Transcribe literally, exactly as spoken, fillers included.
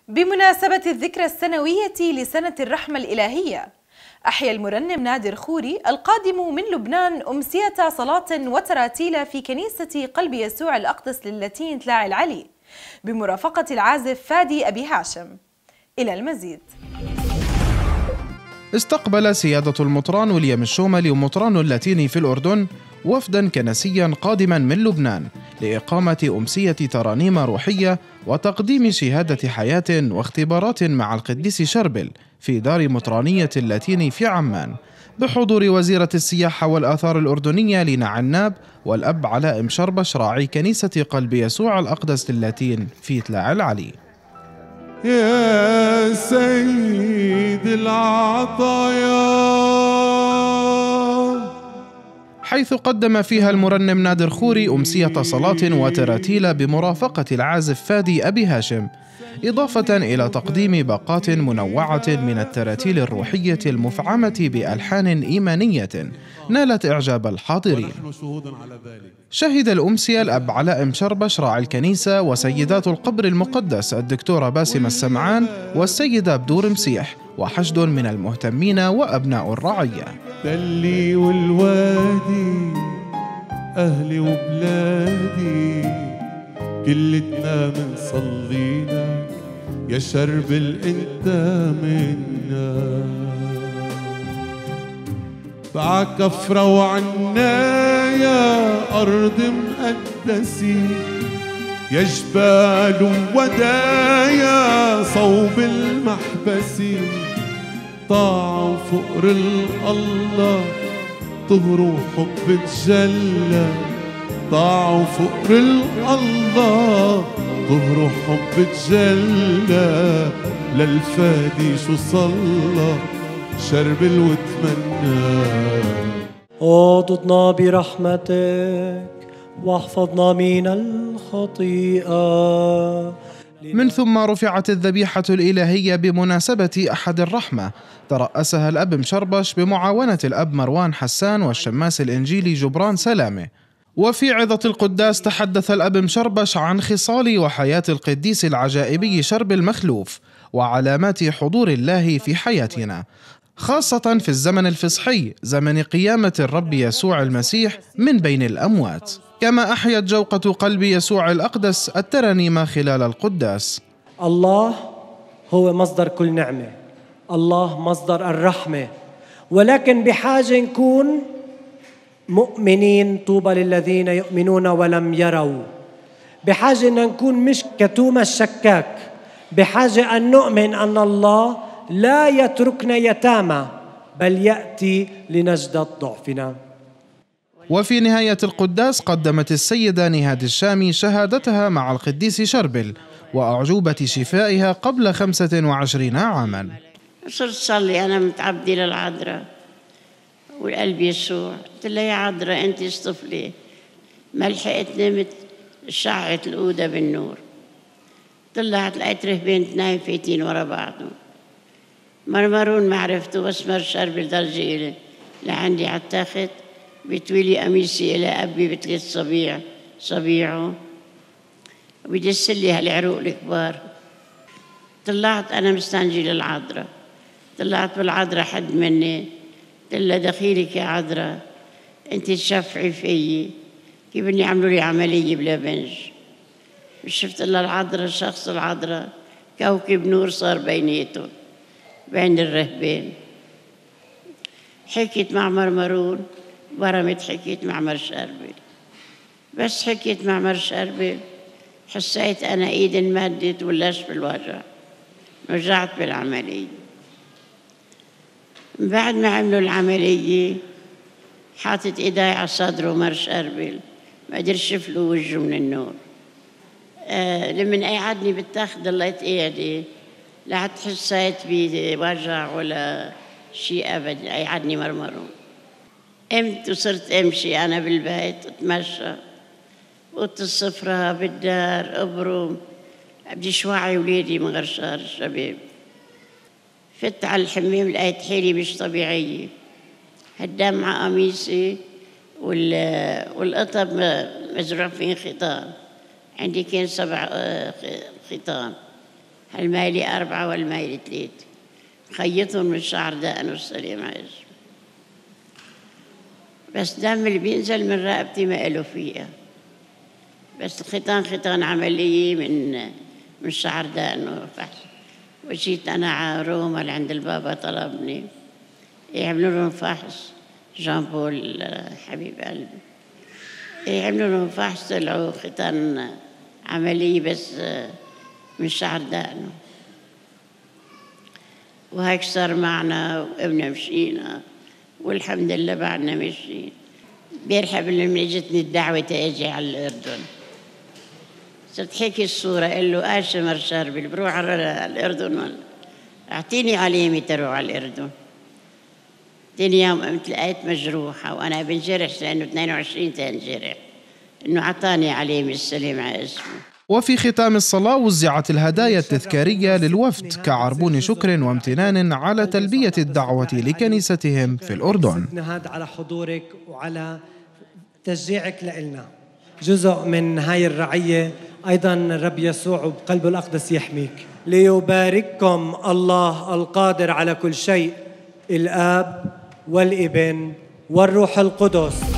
بمناسبة الذكرى السنوية لسنة الرحمة الإلهية، أحيا المرنم نادر خوري القادم من لبنان أمسية صلاة وتراتيل في كنيسة قلب يسوع الأقدس للاتين تلاعي العلي بمرافقة العازف فادي أبي هاشم. إلى المزيد. استقبل سيادة المطران ويليام الشوملي ومطران اللاتيني في الأردن وفداً كنسياً قادماً من لبنان لإقامة أمسية ترانيم روحية وتقديم شهادة حياة واختبارات مع القديس شربل في دار مطرانية اللاتيني في عمان، بحضور وزيرة السياحة والآثار الأردنية لينا عناب والأب علاء مشربش راعي كنيسة قلب يسوع الأقدس للاتين في تلاعي العلي. يا سيد العطايا، حيث قدم فيها المرنم نادر خوري أمسية صلاة وتراتيل بمرافقة العازف فادي أبي هاشم، إضافة إلى تقديم باقات منوعة من التراتيل الروحية المفعمة بألحان إيمانية نالت إعجاب الحاضرين. شهد الأمسية الأب علاء مشربش راعي الكنيسة وسيدات القبر المقدس الدكتورة باسمة السمعان والسيدة بدور مسيح وحشد من المهتمين وأبناء الرعية. دلي والوادي أهلي وبلادي كلتنا منصلي لك يا شربل انت منا، بعكف روعنا يا أرض مقدسي يا جبال ودايا صوب المحبسي، طاعة وفقر الله طهر وحب تجلى، طاعة وفقر الله طهر وحب تجلى، للفادي شو صلى شربل وتمنى. اغضضنا برحمتك واحفظنا من الخطيئة. من ثم رفعت الذبيحة الإلهية بمناسبة أحد الرحمة، ترأسها الأب مشربش بمعاونة الأب مروان حسان والشماس الإنجيلي جبران سلامة. وفي عظة القداس تحدث الأب مشربش عن خصال وحياة القديس العجائبي شرب المخلوف وعلامات حضور الله في حياتنا، خاصة في الزمن الفصحي زمن قيامة الرب يسوع المسيح من بين الأموات. كما أحيت جوقة قلب يسوع الأقدس الترانيم خلال القداس. الله هو مصدر كل نعمة، الله مصدر الرحمة، ولكن بحاجة نكون مؤمنين. طوبى للذين يؤمنون ولم يروا. بحاجة أن نكون مش كتوما الشكاك، بحاجة أن نؤمن أن الله لا يتركنا يتامى بل يأتي لنجدة ضعفنا. وفي نهاية القداس قدمت السيدة نهاد الشامي شهادتها مع القديس شربل وأعجوبة شفائها قبل خمسة وعشرين عاما. صرت صلي أنا متعبدة للعذراء والقلب يسوع، قلت لها يا عذراء أنت اصطفلي، ما لحقت نمت شعت الأودة بالنور، طلعت لقيت رهبين نايم فايتين ورا بعضهم، مرمرون ما عرفته بس مر شربل درجة إلي لعندي على التخت بتويلي قميصي إلى أبي بثلاث صبيع صبيعه وبيدس لي هالعروق الكبار. طلعت أنا مستنجي للعذراء، طلعت بالعذراء حد مني، قلت لها دخيلك يا عذراء أنت تشفعي فيي كيف إني عملوا لي عملية بلا بنج. شفت إلا العذراء، شخص العذراء كوكب نور صار بينيتهم بين الرهبين. حكيت مع مرمرون برمت، حكيت مع مر شربل، بس حكيت مع مر شربل حسيت أنا إيدي انمدت ولش بالوجع، رجعت بالعملية. بعد ما عملوا العملية حاطت إيدي على صدره مر شربل ما قدرش له وجهه من النور. آه لمن قعدني بالتخت ضليت قاعدة لا حسيت بوجع ولا شيء أبدا، قعدني مرمرون. قمت وصرت أمشي أنا بالبيت أتمشى، قلت الصفرة بالدار أبرم بدي شوعي وليدي من غرشار الشباب. فت على الحمام لقيت حالي مش طبيعية، هالدمعة قميصي والقطب مزروع فيه خيطان، عندي كان سبع خيطان هالمايلة أربعة والمايلة ثلاثة، خيطهم من شعر دقنه السليم عز. بس دم اللي بينزل من رقبتي ما إله فيها، بس الختان ختان عملية من من شعر دقنه فحص. وجيت أنا على روما لعند البابا، طلبني يعملوا لهم فحص، جان بول حبيب قلبي، يعملوا لهم فحص، طلعوا ختان عملية بس من شعر دقنه. وهيك صار معنا وابنا مشينا والحمد لله بعدنا مشيين. بيرحب لما اجتني الدعوة تأجي على الأردن، صرت حكي الصورة، قال له آشا مرشربل بروح على الأردن، ولا أعطيني علامة تروح على الأردن. تاني يوم قمت لقيت مجروحة وأنا بنجرح لأنه اثنين وعشرين تنجرح، إنه عطاني علامة السليم على اسمه. وفي ختام الصلاة وزعت الهدايا التذكارية للوفد كعربون شكر وامتنان على تلبية الدعوة لكنيستهم في الأردن. نهاد على حضورك وعلى تشجيعك لنا، جزء من هاي الرعية. أيضا الرب يسوع بقلبه الأقدس يحميك. ليبارككم الله القادر على كل شيء، الآب والابن والروح القدس.